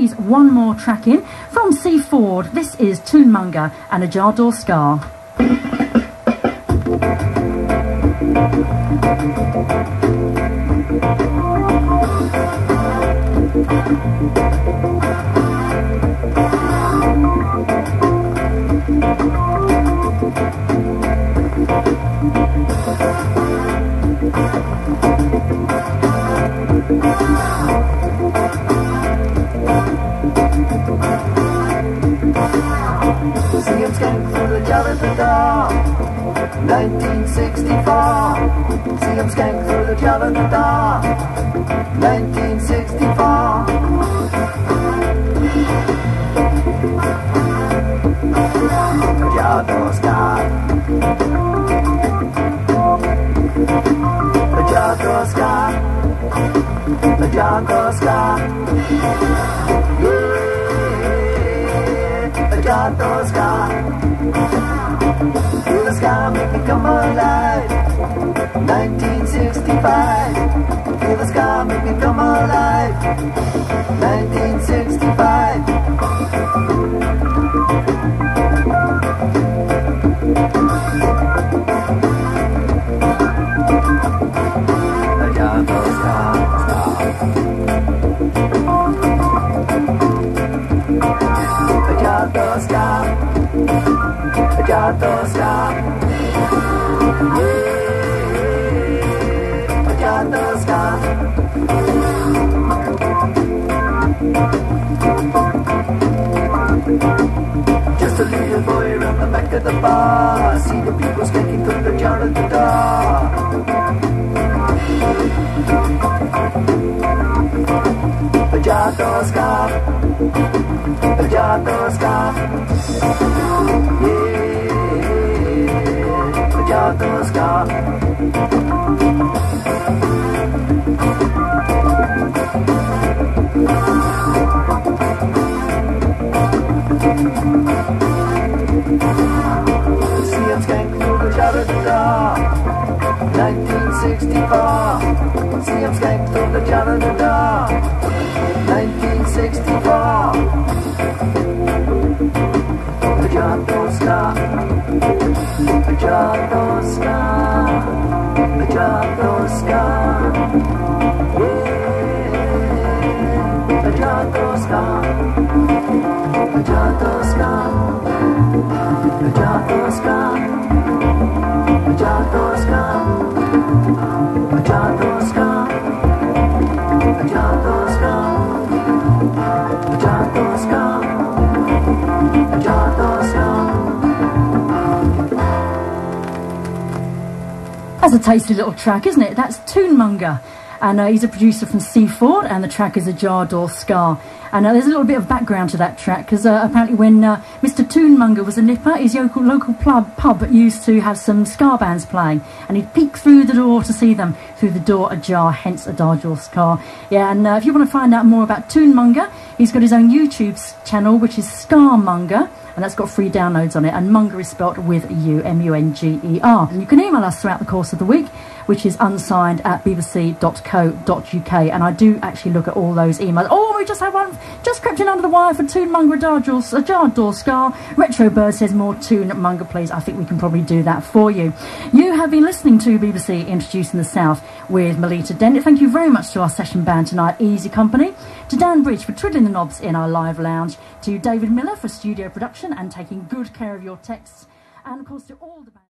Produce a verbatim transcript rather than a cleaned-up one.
squeeze one more track in from C Ford. This is Toonmunger and Ajar Door Scar. See him skank through the jar at the door, nineteen sixty-four. See him skank through the jar at the door, nineteen sixty-four. Ajar Door Scar, Ajar Door Scar, Ajar Door Scar. Yeah. Ajar Door Scar, feel the sky make me come alive. nineteen sixty-five, feel the sky make me come alive. nineteen sixty-five. Ajar Door Scar, Ajar Door Scar, Ajar Door Scar, yeah, Ajar Door Scar. Just a little boy around the back of the bar, see the people skanking through the jar at the door. Ajar Door Scar, Ajar Door Scar, yeah, Ajar Door Scar. See him skank through the jar at the door, nineteen sixty-four. See him skank through the jar at the door, nineteen sixty-four. Ajar Door Scar, Ajar Door Scar, Ajar Door Scar, yeah, Ajar Door Scar, Ajar Door Scar, Ajar Door Scar, Ajar Door Scar, Ajar Door Scar, Ajar Door Scar, Ajar Door Scar, Ajar Door Scar. That's a tasty little track, isn't it? That's Toonmunger, and uh, he's a producer from C Ford, and the track is Ajar Door Scar. And uh, there's a little bit of background to that track, because uh, apparently when uh, Mister Toonmunger was a nipper, his local, local pub, pub used to have some ska bands playing, and he'd peek through the door to see them through the door ajar, hence Ajar Door Scar. Yeah, and uh, if you want to find out more about Toonmunger, he's got his own YouTube channel, which is Scarmunger, and that's got free downloads on it, and Munger is spelt with a U, M U N G E R. And you can email us throughout the course of the week, which is unsigned at b b c dot co dot u k, and I do actually look at all those emails. Oh, we just had one just crept in under the wire for Toonmunger, Ajar Door Scar. Retro Bird says more Toonmunger, please. I think we can probably do that for you. You have been listening to B B C Introducing the South with Melita Dent. Thank you very much to our session band tonight, Easy Company, to Dan Bridge for twiddling the knobs in our live lounge, to David Miller for studio production and taking good care of your texts, and of course to all the